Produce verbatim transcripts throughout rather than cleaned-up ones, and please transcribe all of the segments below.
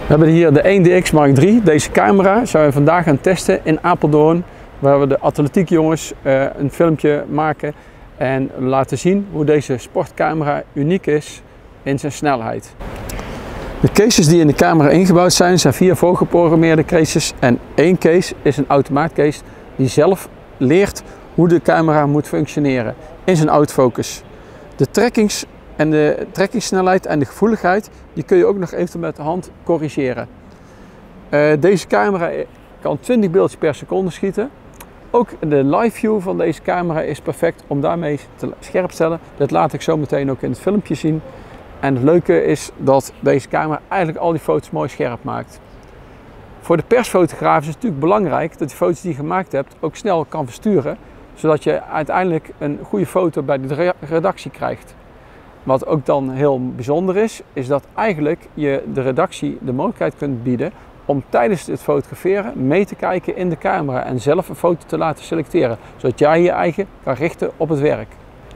We hebben hier de één D X Mark drie. Deze camera zijn we vandaag gaan testen in Apeldoorn, waar we de atletiekjongens uh, een filmpje maken en laten zien hoe deze sportcamera uniek is in zijn snelheid. De cases die in de camera ingebouwd zijn, zijn vier voorgeprogrammeerde cases en één case is een automaatcase die zelf leert hoe de camera moet functioneren in zijn autofocus. De trackings en de trekkingssnelheid en de gevoeligheid die kun je ook nog even met de hand corrigeren. Uh, deze camera kan twintig beeldjes per seconde schieten. Ook de live view van deze camera is perfect om daarmee te scherp stellen. Dat laat ik zo meteen ook in het filmpje zien. En het leuke is dat deze camera eigenlijk al die foto's mooi scherp maakt. Voor de persfotograaf is het natuurlijk belangrijk dat de foto's die je gemaakt hebt ook snel kan versturen, zodat je uiteindelijk een goede foto bij de redactie krijgt. Wat ook dan heel bijzonder is, is dat eigenlijk je de redactie de mogelijkheid kunt bieden om tijdens het fotograferen mee te kijken in de camera en zelf een foto te laten selecteren, zodat jij je eigen kan richten op het werk.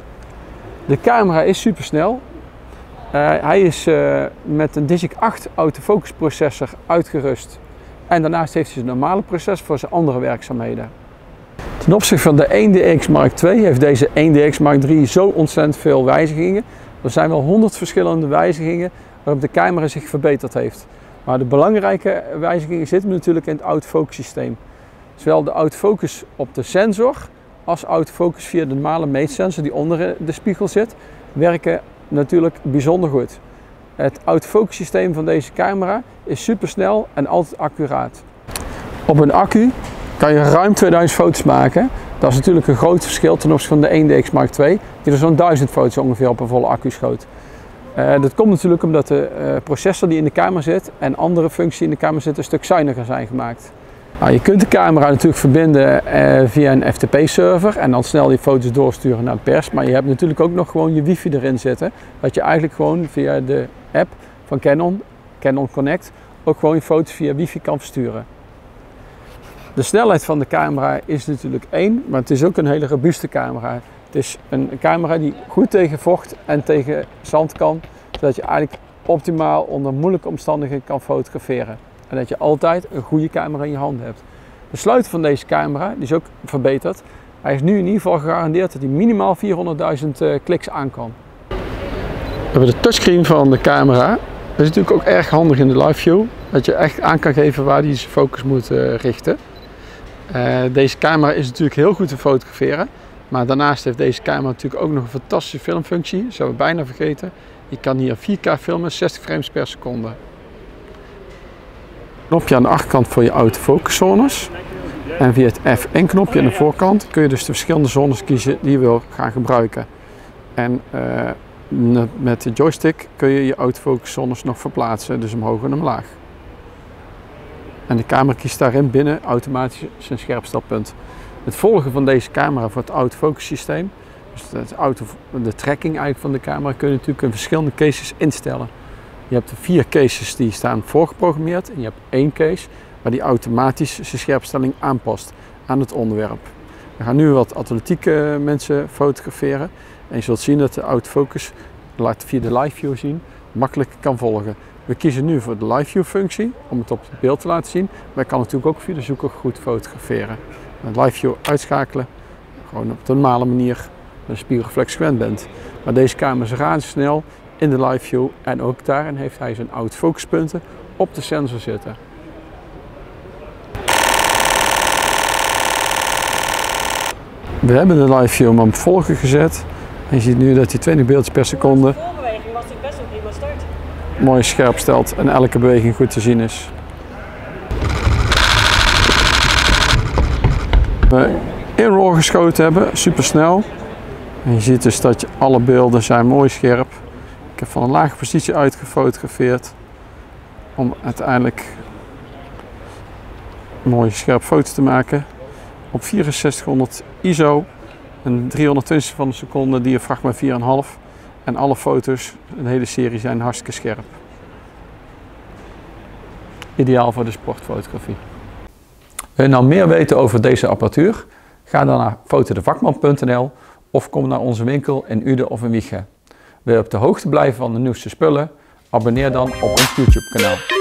De camera is super snel. Uh, hij is uh, met een Digic acht autofocus processor uitgerust en daarnaast heeft hij een normale processor voor zijn andere werkzaamheden. Ten opzichte van de één D X Mark twee heeft deze één D X Mark drie zo ontzettend veel wijzigingen. Er zijn wel honderd verschillende wijzigingen waarop de camera zich verbeterd heeft. Maar de belangrijke wijzigingen zitten natuurlijk in het autofocus systeem. Zowel de autofocus op de sensor als autofocus via de normale meetsensor die onder de spiegel zit, werken natuurlijk bijzonder goed. Het autofocus systeem van deze camera is supersnel en altijd accuraat. Op een accu kan je ruim tweeduizend foto's maken. Dat is natuurlijk een groot verschil ten opzichte van de één D X Mark twee, die er zo'n duizend foto's ongeveer op een volle accu schoot. Uh, dat komt natuurlijk omdat de uh, processor die in de camera zit en andere functies die in de camera zitten een stuk zuiniger zijn gemaakt. Nou, je kunt de camera natuurlijk verbinden uh, via een F T P-server en dan snel die foto's doorsturen naar de pers. Maar je hebt natuurlijk ook nog gewoon je wifi erin zitten, dat je eigenlijk gewoon via de app van Canon, Canon Connect, ook gewoon je foto's via wifi kan versturen. De snelheid van de camera is natuurlijk één, maar het is ook een hele robuuste camera. Het is een camera die goed tegen vocht en tegen zand kan, zodat je eigenlijk optimaal onder moeilijke omstandigheden kan fotograferen. En dat je altijd een goede camera in je hand hebt. De sluiter van deze camera die is ook verbeterd. Hij is nu in ieder geval gegarandeerd dat hij minimaal vierhonderdduizend uh, kliks aan kan. We hebben de touchscreen van de camera. Dat is natuurlijk ook erg handig in de live view, dat je echt aan kan geven waar hij zijn focus moet uh, richten. Uh, deze camera is natuurlijk heel goed te fotograferen, maar daarnaast heeft deze camera natuurlijk ook nog een fantastische filmfunctie. Dat zouden we bijna vergeten. Je kan hier vier K filmen, zestig frames per seconde. Knopje aan de achterkant voor je autofocuszones. En via het F één knopje aan de voorkant kun je dus de verschillende zones kiezen die je wil gaan gebruiken. En uh, met de joystick kun je je autofocuszones nog verplaatsen, dus omhoog en omlaag. En de camera kiest daarin binnen automatisch zijn scherpstelpunt. Het volgen van deze camera voor het autofocus systeem, dus het auto, de tracking eigenlijk van de camera, kun je natuurlijk in verschillende cases instellen. Je hebt vier cases die staan voorgeprogrammeerd en je hebt één case waar die automatisch zijn scherpstelling aanpast aan het onderwerp. We gaan nu wat atletieke mensen fotograferen en je zult zien dat de autofocus, laat via de live view zien, makkelijk kan volgen. We kiezen nu voor de live view functie om het op het beeld te laten zien, maar je kan natuurlijk ook via de zoeker goed fotograferen. De live view uitschakelen, gewoon op de normale manier met een spiegelreflex gewend bent. Maar deze camera is razendsnel in de live view en ook daarin heeft hij zijn autofocuspunten op de sensor zitten. We hebben de live view op volgen gezet en je ziet nu dat hij twintig beeldjes per seconde was dit best een prima start. Mooi scherp stelt en elke beweging goed te zien is. We in RAW geschoten hebben, super snel. En je ziet dus dat je alle beelden zijn mooi scherp. Ik heb van een lage positie uit gefotografeerd om uiteindelijk een mooie scherp foto te maken. Op vierenzestighonderd I S O, een driehonderdtwintig van een seconde, diafragma vier komma vijf. En alle foto's, een hele serie, zijn hartstikke scherp. Ideaal voor de sportfotografie. Wil je nou meer weten over deze apparatuur? Ga dan naar fotodevakman punt n l of kom naar onze winkel in Uden of in Wijchen. Wil je op de hoogte blijven van de nieuwste spullen? Abonneer dan op ons YouTube kanaal.